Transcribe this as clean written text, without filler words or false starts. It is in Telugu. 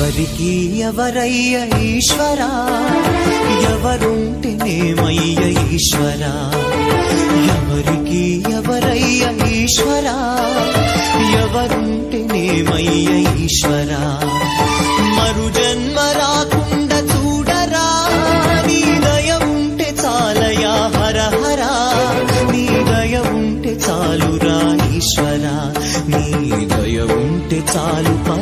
ఎవరికి ఎవరయ్య ఈశ్వరా, ఎవరుంటేనేమయ్య ఈశ్వరా. ఎవరికి ఎవరయ్య ఈశ్వరా, ఎవరుంటేనేమయ్య ఈశ్వరా. మరు జన్మ రాకుండా చూడరా, నీ దయ ఉంటే చాలయా హర హర. నీ దయ ఉంటే చాలురా ఈశ్వరా, నీ దయ ఉంటే చాలు